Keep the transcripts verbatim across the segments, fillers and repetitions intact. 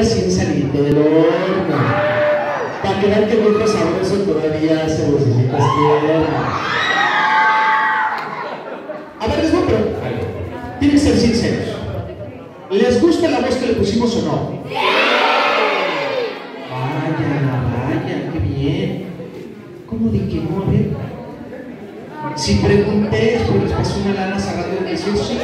recién salido del horno. Para que vean que viejo sabroso todavía hace vocecitas tiernas. A ver, les voy a preguntar algo. Tienen que ser sinceros. ¿Les gusta la voz que le pusimos o no? Vaya, vaya, qué bien. ¿Cómo de que no? A ver. Si pregunté, pues les pasó una lana sagrada y decir, sí, sí.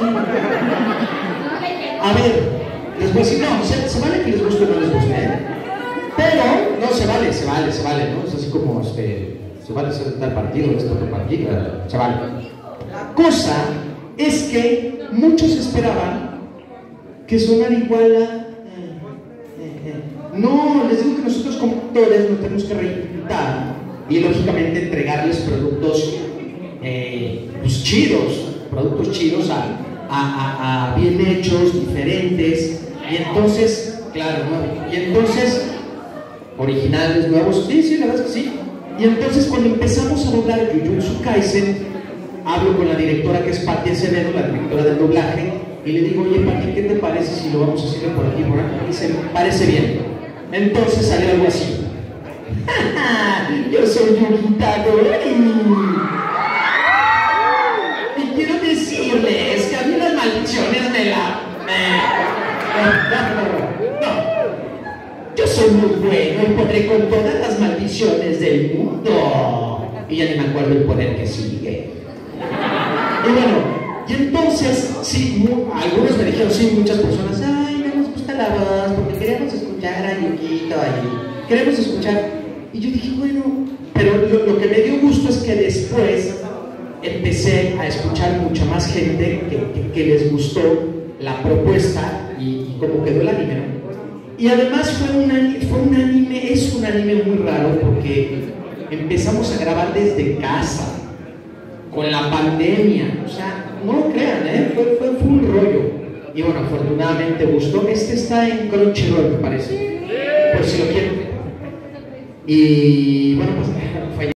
A ver, les voy a decir, no, se, se vale que les guste o no les guste, ¿eh? Pero, no, se vale, se vale, se vale, ¿no? Es así como, este, se vale ser tal partido, este otro partido, se vale. La cosa es que muchos esperaban que sonara igual a... Eh, eh, eh. No, les digo que nosotros como actores nos tenemos que reinventar y lógicamente entregarles productos eh, pues chidos, productos chidos a, a, a, a bien hechos, diferentes, y entonces, claro, ¿no? Y entonces, originales, nuevos, sí, sí, la verdad es que sí. Y entonces cuando empezamos a doblar Jujutsu Kaisen, hablo con la directora que es Pati Acevedo, la directora del doblaje, y le digo, oye Pati, ¿qué te parece si lo vamos a hacer por aquí, por aquí? Y dice, parece bien. Entonces sale algo así. Yo soy Yukita Dori. Y quiero decirles que a mí las maldiciones me la... No. Yo soy muy bueno y podré con todas las maldiciones del mundo. Y ya ni me acuerdo el poder que sigue. Y bueno, y entonces, sí, algunos me dijeron, sí, muchas personas, ay, no nos gusta la voz porque queremos escuchar a Yukito ahí. Queremos escuchar... Y yo dije, bueno, pero lo, lo que me dio gusto es que después empecé a escuchar mucha más gente que, que, que les gustó la propuesta y, y cómo quedó el anime, ¿no? Y además fue un, fue un anime, es un anime muy raro porque empezamos a grabar desde casa, con la pandemia, o sea, no lo crean, ¿eh? fue, fue, fue un rollo. Y bueno, afortunadamente gustó. Este está en Crunchyroll, me parece, por si lo quieren. Y bueno, pues fue